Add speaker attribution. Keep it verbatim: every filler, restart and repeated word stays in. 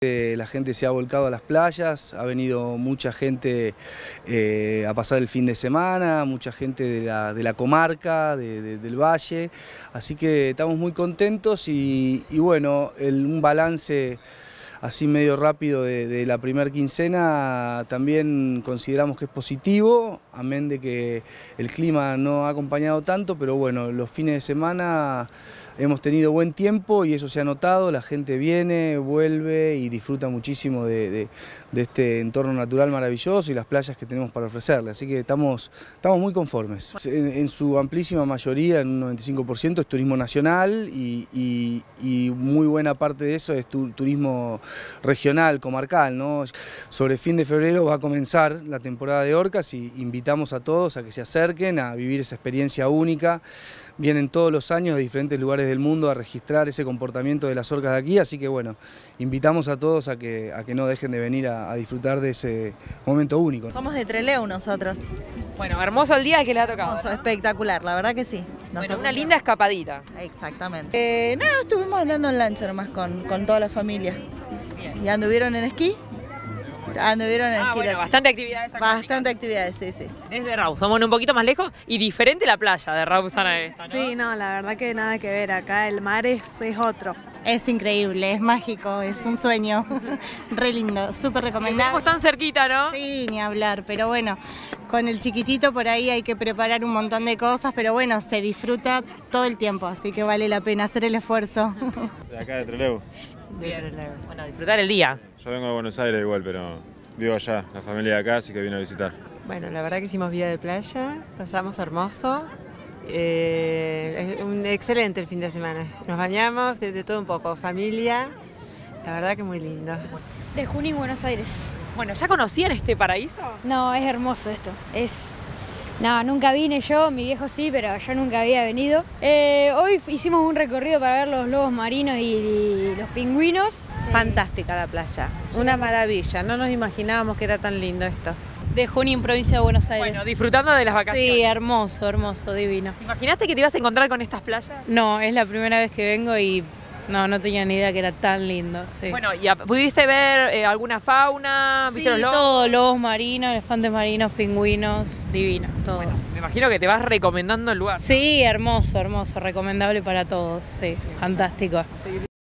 Speaker 1: La gente se ha volcado a las playas, ha venido mucha gente eh, a pasar el fin de semana, mucha gente de la, de la comarca, de, de, del valle, así que estamos muy contentos y, y bueno, el, un balance así medio rápido de, de la primer quincena también consideramos que es positivo, amén de que el clima no ha acompañado tanto, pero bueno, los fines de semana hemos tenido buen tiempo y eso se ha notado, la gente viene, vuelve y disfruta muchísimo de, de, de este entorno natural maravilloso y las playas que tenemos para ofrecerle, así que estamos, estamos muy conformes. En, en su amplísima mayoría, en un noventa y cinco por ciento, es turismo nacional y, y, y muy buena parte de eso es tu, turismo regional, comarcal, ¿no? Sobre fin de febrero va a comenzar la temporada de orcas y invitamos a todos a que se acerquen a vivir esa experiencia única. Vienen todos los años de diferentes lugares del mundo a registrar ese comportamiento de las orcas de aquí, así que bueno, invitamos a todos a que, a que no dejen de venir a, a disfrutar de ese momento único.
Speaker 2: Somos de Trelew nosotros.
Speaker 3: Bueno, hermoso el día que le ha tocado,
Speaker 2: Hermoso,
Speaker 3: ¿no?
Speaker 2: Espectacular, la verdad que sí. Nos
Speaker 3: Bueno,
Speaker 2: tocó
Speaker 3: una
Speaker 2: un-
Speaker 3: linda escapadita.
Speaker 2: Exactamente. Eh, no, estuvimos andando en lancha nomás con, con toda la familia. ¿Y anduvieron en esquí? Anduvieron en
Speaker 3: Ah,
Speaker 2: esquí.
Speaker 3: bueno,
Speaker 2: las-
Speaker 3: bastante actividades acá.
Speaker 2: Bastante actividades, sí, sí.
Speaker 3: Desde Rawson, bueno, un poquito más lejos y diferente la playa de Rawson a esta, ¿no?
Speaker 4: Sí, no, la verdad que nada que ver, acá el mar es, es otro.
Speaker 5: Es increíble, es mágico, es un sueño. Re lindo, súper recomendable.
Speaker 3: Estamos tan cerquita, ¿no?
Speaker 5: Sí, ni hablar, pero bueno, con el chiquitito por ahí hay que preparar un montón de cosas, pero bueno, se disfruta todo el tiempo, así que vale la pena hacer el esfuerzo.
Speaker 6: De acá de Trelew.
Speaker 3: Bien. Bueno, disfrutar el día.
Speaker 6: Yo vengo de Buenos Aires igual, pero vivo allá. La familia de acá, así que vino a visitar.
Speaker 7: Bueno, la verdad que hicimos vida de playa, pasamos hermoso, eh, es un excelente el fin de semana. Nos bañamos, de, de todo un poco, familia, la verdad que muy lindo.
Speaker 8: De Junín, Buenos Aires.
Speaker 3: Bueno, ¿ya conocían este paraíso?
Speaker 8: No, es hermoso esto. Es. No, nunca vine yo, mi viejo sí, pero yo nunca había venido. Eh, hoy hicimos un recorrido para ver los lobos marinos y, y los pingüinos.
Speaker 9: Fantástica la playa, una maravilla, no nos imaginábamos que era tan lindo esto.
Speaker 10: De Junín, provincia de Buenos Aires.
Speaker 3: Bueno, disfrutando de las vacaciones.
Speaker 10: Sí, hermoso, hermoso, divino.
Speaker 3: ¿Te imaginaste que te ibas a encontrar con estas playas?
Speaker 10: No, es la primera vez que vengo y no, no tenía ni idea que era tan lindo. Sí.
Speaker 3: Bueno, ¿y a- pudiste ver eh, alguna fauna?
Speaker 10: sí,
Speaker 3: ¿Viste los lobos?
Speaker 10: todo, lobos marinos, elefantes marinos, pingüinos, divino, todo.
Speaker 3: Bueno, me imagino que te vas recomendando el lugar.
Speaker 10: Sí, hermoso, hermoso, recomendable para todos, sí, fantástico.